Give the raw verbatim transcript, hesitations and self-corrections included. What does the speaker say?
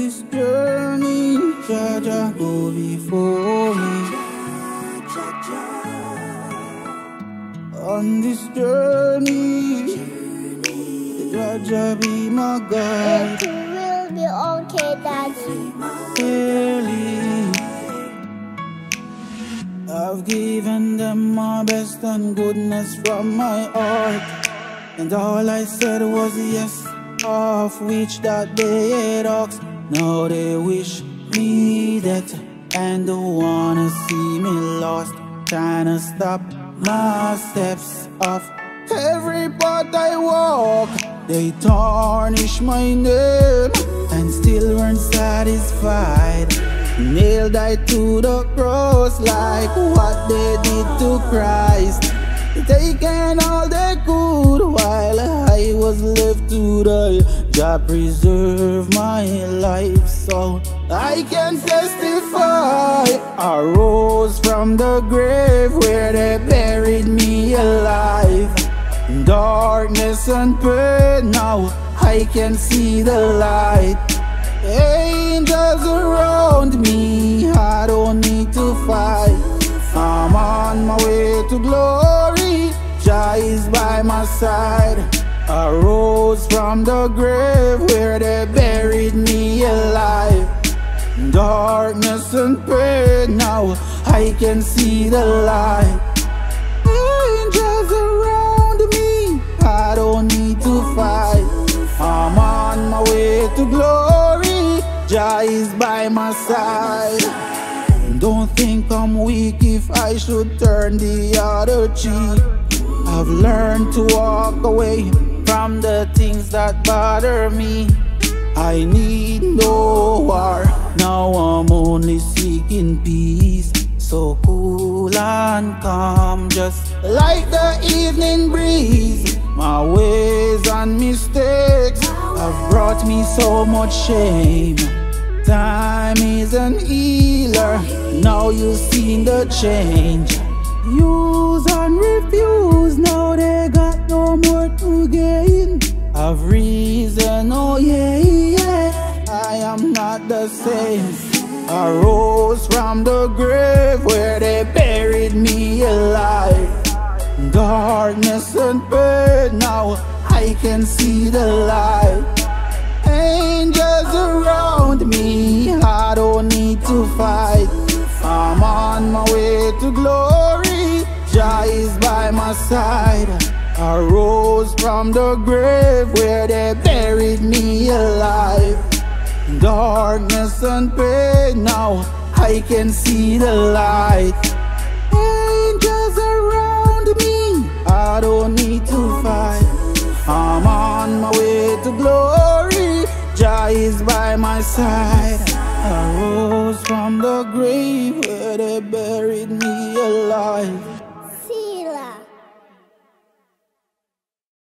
this journey, Jah Jah go before me. On this journey, Jah Jah be my guide. It will be okay, Daddy. Really, I've given them my best and goodness from my heart, and all I said was yes, of which that they had asked. Now they wish me dead and don't wanna see me lost, trying to stop my steps off every path I walk. They tarnish my name and still weren't satisfied. Nailed I to the cross like what they did to Christ. Taking all they could while I was left to die. Jah preserve my life so I can testify. I rose from the grave where they buried me alive. Darkness and pain, now I can see the light. Angels around me, I don't need to fight. I'm on my way to glory, Jah is by my side. I rose from the grave where they buried me alive. Darkness and pain, now I can see the light. Angels around me, I don't need to fight. I'm on my way to glory, Jah is by my side. Don't think I'm weak if I should turn the other cheek. I've learned to walk away from the things that bother me. I need no war, now I'm only seeking peace. So cool and calm, just like the evening breeze. My ways and mistakes have brought me so much shame. Time is an healer, now you've seen the change. Use and refuse, now they got no more to gain. I've reason, oh yeah, yeah, I am not the same. I rose from the grave where they buried me alive. Darkness and pain, now I can see the light. Angels around me, I don't need to fight. I'm on my way to glory, Jah is by my side. I rose from the grave where they buried me alive. Darkness and pain, now I can see the light. Angels around me, I don't need to fight. I'm on my way to glory, Jah is by my side. I rose from the grave where they buried me alive.